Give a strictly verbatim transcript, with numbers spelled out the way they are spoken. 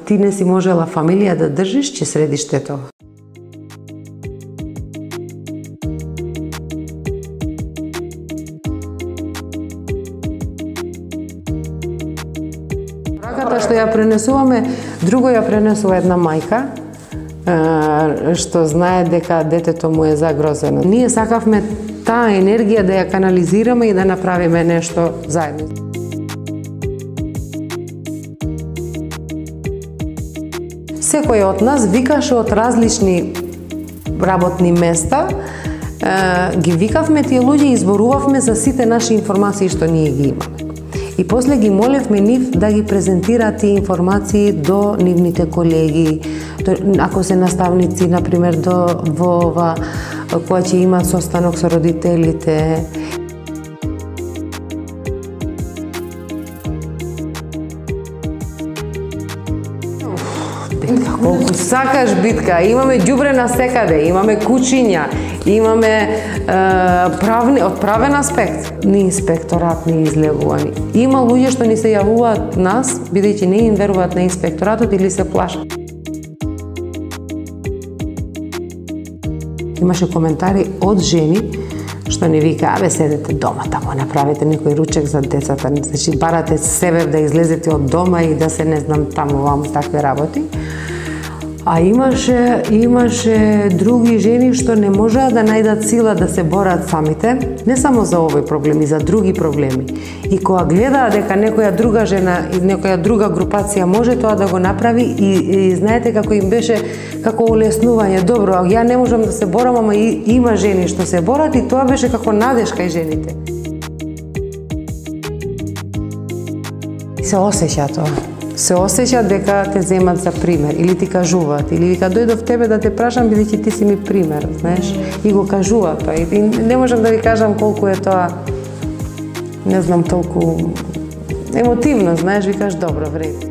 ти не си можела фамилија да држиш, ќе средиштето. Браката што ја пренесуваме, друго ја пренесува една мајка, што знае дека детето му е загрозено. Ние сакавме таа енергија да ја канализираме и да направиме нешто заедно. Секој од нас викаше од различни работни места, ги викавме тие луѓе и изборувавме за сите наши информации што ние ги имаме. И после ги молевме нив да ги презентираат тие информации до нивните колеги, ако се наставници, например, до во ова која ќе имаат состанок со родителите. Колку сакаш битка, имаме ѓубре на секаде, имаме кучиња, имаме е, правни, од правен аспект, ни инспекторат, ни излегувани. Има луѓе што ни се јавуваат нас, бидејќи не им веруваат на инспекторатот или се плашат. Имаше коментари од жени што ни вика, абе седете дома тамо, направете некој ручек за децата, значи барате себе да излезете од дома и да се не знам таму ваму такви работи. А имаше, имаше други жени што не можеа да најдат сила да се борат самите, не само за овој проблем, и за други проблеми. И кога гледаа дека некоја друга жена и некоја друга групација може тоа да го направи и, и знаете како им беше како улеснување, добро, ја не можам да се борам, ама и, има жени што се борат и тоа беше како надежка и жените. Се осеќа тоа. Се осеќат дека те земат за пример, или ти кажуваат, или вика дојдов тебе да те прашам бидејќи ти си ми пример, знаеш, и го кажуваат тоа. И не можам да ви кажам колку е тоа, не знам, толку емотивно, знаеш, викаш добро, вреди.